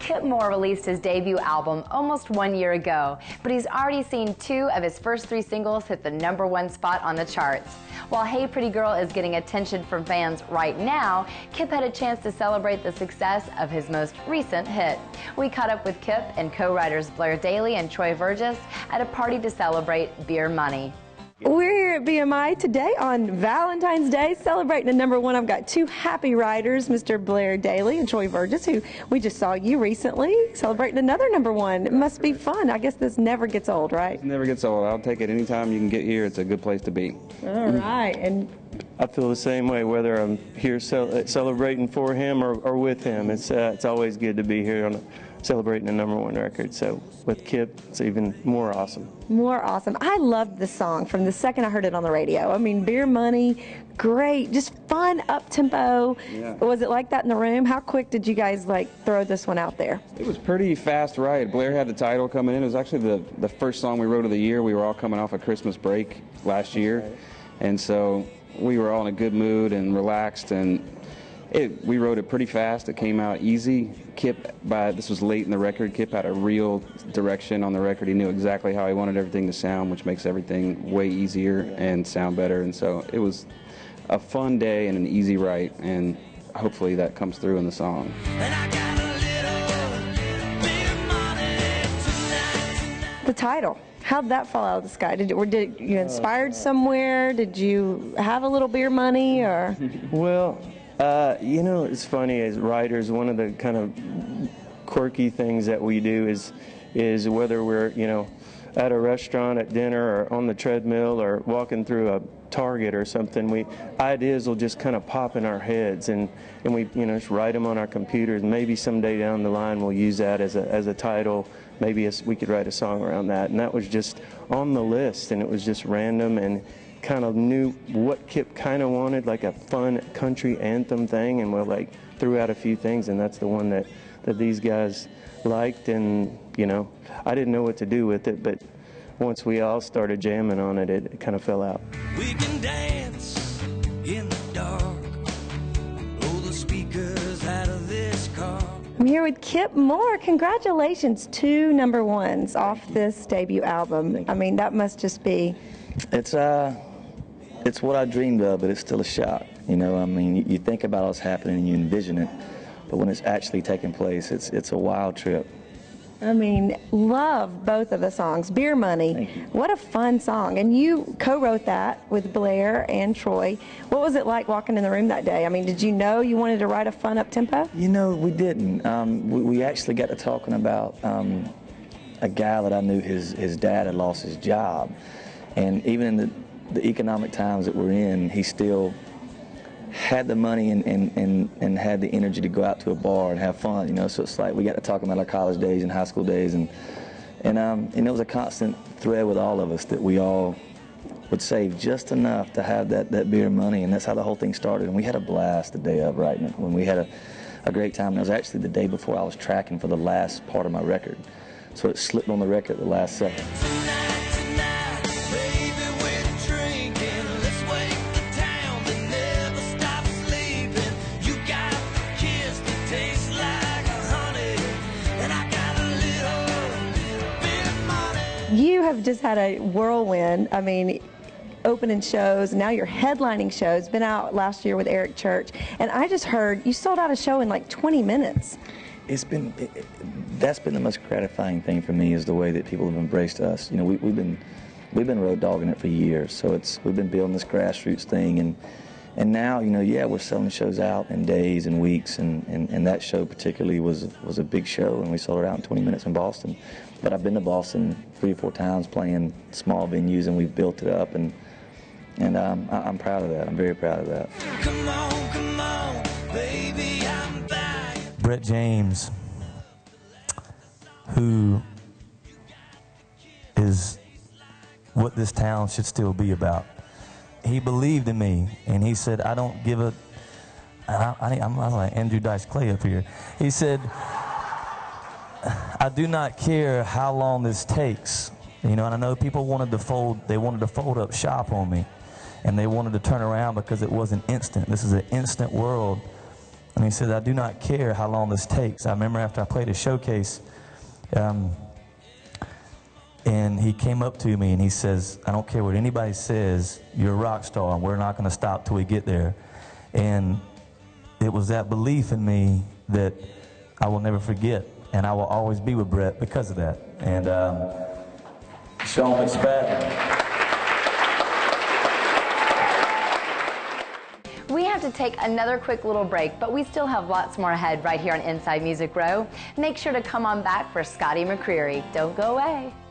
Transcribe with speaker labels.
Speaker 1: Kip Moore released his debut album almost 1 year ago, but he's already seen 2 of his first 3 singles hit the #1 spot on the charts. While Hey Pretty Girl is getting attention from fans right now, Kip had a chance to celebrate the success of his most recent hit. We caught up with Kip and co-writers Blair, Daly and Verges at a party to celebrate Beer Money.
Speaker 2: We're here at BMI today on Valentine's Day, celebrating the #1. I've got 2 happy writers, Mr. Blair Daly and Verges, who we just saw you recently celebrating another #1. It must be fun. I guess this never gets old, right?
Speaker 3: It never gets old. I'll take it anytime you can get here. It's a good place to be.
Speaker 2: All right. And
Speaker 4: I feel the same way, whether I'm here celebrating for him or with him. It's always good to be here on celebrating the #1 record. So with Kip, it's even more awesome.
Speaker 2: More awesome. I loved this song from the second I heard it on the radio. I mean, Beer Money, great, just fun, up-tempo.
Speaker 3: Yeah.
Speaker 2: Was it like that in the room? How quick did you guys throw this one out there?
Speaker 3: It was pretty fast, right? Blair had the title coming in. It was actually the first song we wrote of the year. We were all coming off a Christmas break last year, and so we were all in a good mood and relaxed, and we wrote it pretty fast. It came out easy. Kip, this was late in the record, Kip had a real direction on the record. He knew exactly how he wanted everything to sound, which makes everything way easier and sound better. And so it was a fun day and an easy write, and hopefully that comes through in the song.
Speaker 2: The title, how'd that fall out of the sky? Did you inspired somewhere? Did you have a little beer money, or?
Speaker 4: Well, you know, it's funny, as writers, one of the kind of quirky things that we do is whether we're, at a restaurant, at dinner, or on the treadmill, or walking through a Target or something, ideas will just kind of pop in our heads, and we, just write them on our computers. Maybe someday down the line we'll use that as a title. Maybe we could write a song around that. And that was just on the list, and it was just random, and kind of knew what Kip kind of wanted, like a fun country anthem thing, and we threw out a few things, and that's the one that these guys liked. And I didn't know what to do with it, but once we all started jamming on it, it kind of fell out.
Speaker 5: We can dance in the dark, blow the speakers out of this car.
Speaker 2: I'm here with Kip Moore. Congratulations, 2 #1s off this debut album. I mean, that must just be...
Speaker 6: It's what I dreamed of, but it's still a shock. I mean, you think about what's happening and you envision it, but when it's actually taking place, it's a wild trip.
Speaker 2: I mean, love both of the songs. Beer Money, what a fun song. And you co-wrote that with Blair and Troy. What was it like walking in the room that day? I mean, did you know you wanted to write a fun up-tempo?
Speaker 6: We didn't. We actually got to talking about a guy that I knew, his dad had lost his job. And even in the economic times that we're in, he still had the money and had the energy to go out to a bar and have fun, so it's like we got to talk about our college days and high school days, and it was a constant thread with all of us that we all would save just enough to have that beer money, and that's how the whole thing started. And we had a blast the day of writing it, when we had a great time. And it was actually the day before I was tracking for the last part of my record, so it slipped on the record at the last second.
Speaker 2: You have just had a whirlwind. I mean, opening shows, now you're headlining shows. Been out last year with Eric Church, and I just heard you sold out a show in like 20 minutes.
Speaker 6: That's been the most gratifying thing for me, is the way that people have embraced us. We've been road dogging it for years, so we've been building this grassroots thing, and now we're selling shows out in days and weeks, and that show particularly was a big show, and we sold it out in 20 minutes in Boston. But I've been to Boston 3 or 4 times playing small venues, and we've built it up, and I'm proud of that. I'm very proud of that.
Speaker 5: Come on, baby, I'm back.
Speaker 7: Brett James, who is what this town should still be about. He believed in me, and he said, I don't give a... I'm like Andrew Dice Clay up here. He said, I do not care how long this takes. And I know people wanted to fold up shop on me, and they wanted to turn around because it wasn't instant. This is an instant world. And he said, I do not care how long this takes. I remember after I played a showcase, and he came up to me and he says, I don't care what anybody says, you're a rock star and we're not going to stop till we get there. And it was that belief in me that I will never forget, and I will always be with Brett because of that. And Sean McSpadden.
Speaker 1: We have to take another quick little break, but we still have lots more ahead right here on Inside Music Row. Make sure to come on back for Scotty McCreery. Don't go away.